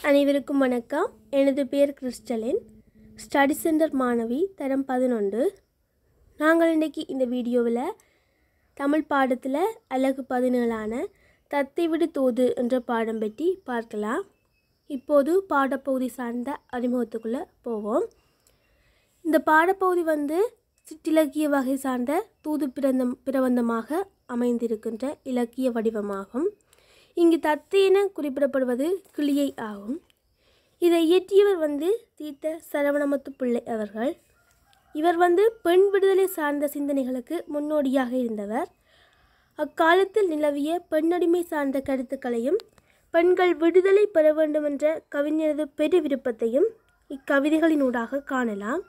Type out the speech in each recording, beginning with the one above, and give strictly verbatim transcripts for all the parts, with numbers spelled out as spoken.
அனைவருக்கும் வணக்கம். எனது பேர் கிறிஸ்டலின், ஸ்டடி சென்டர் மாணவி, தரம் பதினொன்று. நாங்கள் இன்றைக்கி இந்த வீடியோவில் தமிழ் பாடத்தில் அலகு பதினேழான தத்தை விடு தூது என்ற பாடம் பற்றி பார்க்கலாம். இப்போது பாடப்பகுதி சார்ந்த அறிமுகத்துக்குள்ளே போவோம். இந்த பாடப்பகுதி வந்து சிற்றிலக்கிய வகை சார்ந்த தூது பிரந்தம் பிரபந்தமாக அமைந்திருக்கின்ற இலக்கிய வடிவமாகும். இங்கு தத்தை என குறிப்பிடப்படுவது கிளியை ஆகும். இதை இயற்றியவர் வந்து தீத்த சரவணமுத்து பிள்ளை அவர்கள். இவர் வந்து பெண் விடுதலை சார்ந்த சிந்தனைகளுக்கு முன்னோடியாக இருந்தவர். அக்காலத்தில் நிலவிய பெண்ணடிமை சார்ந்த கருத்துக்களையும் பெண்கள் விடுதலை பெற வேண்டும் என்ற கவிஞரது பெரு விருப்பத்தையும் இக்கவிதைகளினூடாக காணலாம்.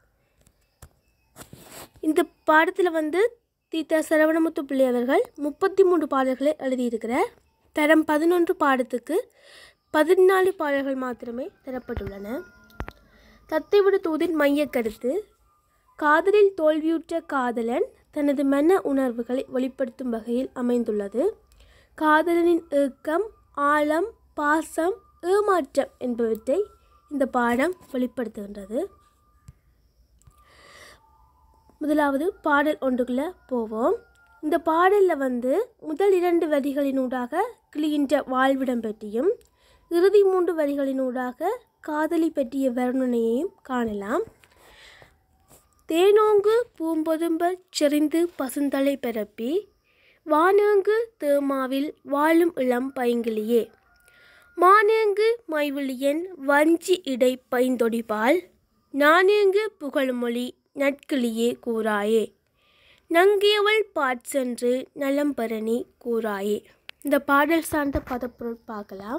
இந்த பாடத்தில் வந்து தீத்த சரவணமுத்து பிள்ளை அவர்கள் முப்பத்தி மூன்று பாடல்களை எழுதியிருக்கிறார். தரம் பதினொன்று பாடத்துக்கு பதினாலு பாடல்கள் மாத்திரமே தரப்பட்டுள்ளன. தத்தை விடு தூதின் மைய கருத்து: காதலில் தோல்வியுற்ற காதலன் தனது மன உணர்வுகளை வெளிப்படுத்தும் வகையில் அமைந்துள்ளது. காதலனின் ஏக்கம், ஆழம், பாசம், ஏமாற்றம் என்பவற்றை இந்த பாடம் வெளிப்படுத்துகின்றது. முதலாவது பாடல் ஒன்றுக்குள்ளே போவோம். இந்த பாடலில் வந்து முதல் இரண்டு வரிகளினூடாக கிளியின்ற வாழ்விடம் பற்றியும் இறுதி மூன்று வரிகளினூடாக காதலி பற்றிய வர்ணனையையும் காணலாம். தேனோங்கு பூம்பொதும்ப செறிந்து பசுந்தலை பரப்பி வானேங்கு தேமாவில் வாழும் இளம் பைங்கிளியே, மானேங்கு மைவிழியன் வஞ்சி இடை பைந்தொடிபால் நானேங்கு புகழ்மொழி நட்கிளியே கூறாயே, நங்கியவள் பாட்சென்று நலம்பரணி கூறாயே. இந்த பாடல் சார்ந்த பதப்பொருள் பார்க்கலாம்.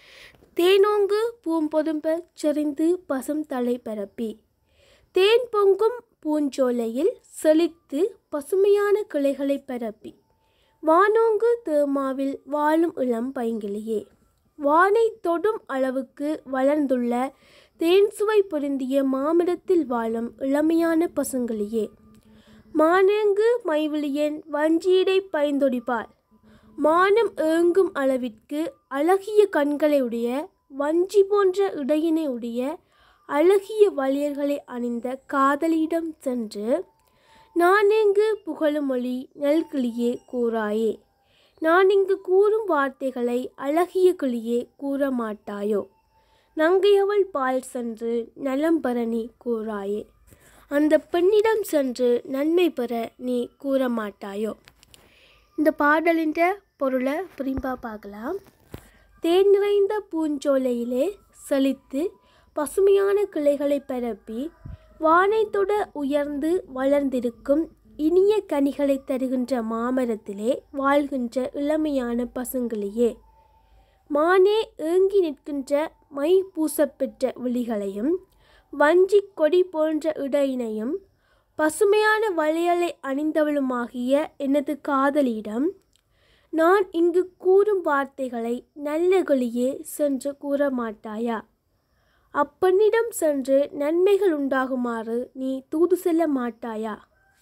தேனோங்கு பூம்பொதும்ப செறிந்து பசும் தலை பரப்பி, தேன் பொங்கும் பூஞ்சோலையில் செழித்து பசுமையான கிளைகளை பரப்பி வானோங்கு தேமாவில் வாழும் இளம் பைங்கிளியே, வானை தொடும் அளவுக்கு வளர்ந்துள்ள தேன் சுவை பொருந்திய மாமிடத்தில் வாழும் இளமையான பசுங்கிளியே, மானேங்கு மைவிழியன் வஞ்சியடை பைந்தொடிபால் மானம் ஏங்கும் அளவிற்கு அழகிய கண்களை உடைய வஞ்சி போன்ற இடையினை உடைய அழகிய வளையல்களை அணிந்த காதலியிடம் சென்று நானேங்கு புகழுமொழி நல்கிளியே கூறாயே, நான் இங்கு கூறும் வார்த்தைகளை அழகிய கிளியே கூற மாட்டாயோ, நங்கையவள் பால் சென்று நலம்பரணி கூறாயே, அந்த பெண்ணிடம் சென்று நன்மை பெற நீ கூற மாட்டாயோ. இந்த பாடலின் பொருளை புரிம்பா பார்க்கலாம். தேன் நிறைந்த பூஞ்சோலையிலே செழித்து பசுமையான கிளைகளை பரப்பி வானைத்தொட உயர்ந்து வளர்ந்திருக்கும் இனிய கனிகளை தருகின்ற மாமரத்திலே வாழ்கின்ற இளமையான பசுங்கிளியே, மானே ஏங்கி நிற்கின்ற மை பூசப்பெற்ற விழிகளையும் வஞ்சி கொடி போன்ற இடையினையும் பசுமையான வளையலை அணிந்தவளுமாகிய எனது காதலியிடம் நான் இங்கு கூறும் வார்த்தைகளை நல்ல கிளியே சென்று கூற மாட்டாயா, அப்பெண்ணிடம் சென்று நன்மைகள் உண்டாகுமாறு நீ தூது செல்ல மாட்டாயா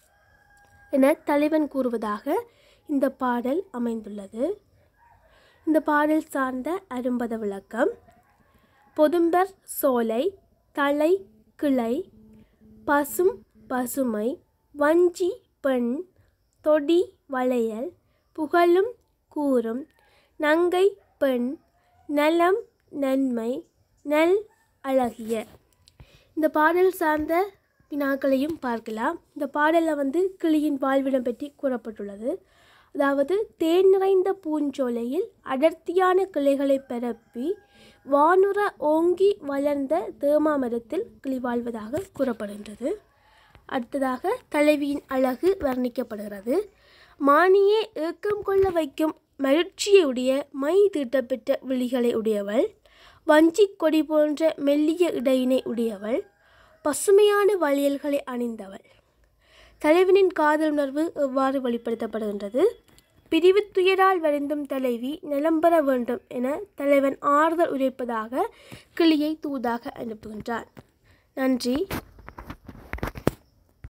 என தலைவன் கூறுவதாக இந்த பாடல் அமைந்துள்ளது. இந்த பாடல் சார்ந்த அரும்பத விளக்கம்: பொதும்பர் சோலை, தலை கிளை, பசும் பசுமை, வஞ்சி பெண், தொடி வளையல், புகழும் கூறும், நங்கை பெண், நலம் நன்மை, நல் அழகிய. இந்த பாடல் சார்ந்த வினாக்களையும் பார்க்கலாம். இந்த பாடலில் வந்து கிளியின் வாழ்விடம் பற்றி கூறப்பட்டுள்ளது. அதாவது தேன் நிறைந்த பூஞ்சோலையில் அடர்த்தியான கிளைகளை பரப்பி வானுர ஓங்கி வளர்ந்த தேமாமரத்தில் கிளி வாழ்வதாக கூறப்படுகின்றது. அடுத்ததாக தலைவியின் அழகு வர்ணிக்கப்படுகிறது. மானியே ஏக்கம் கொள்ள வைக்கும் மகிழ்ச்சியுடைய மை தீட்டப்பெற்ற விழிகளை உடையவள், வஞ்சி கொடி போன்ற மெல்லிய இடையினை உடையவள், பசுமையான வளையல்களை அணிந்தவள். தலைவனின் காதல் உணர்வு எவ்வாறு வெளிப்படுத்தப்படுகின்றது? பிரிவு துயரால் வருந்தும் தலைவி நலம்பெற வேண்டும் என தலைவன் ஆறுதல் உரைப்பதாக கிளியை தூதாக அனுப்புகின்றான். நன்றி.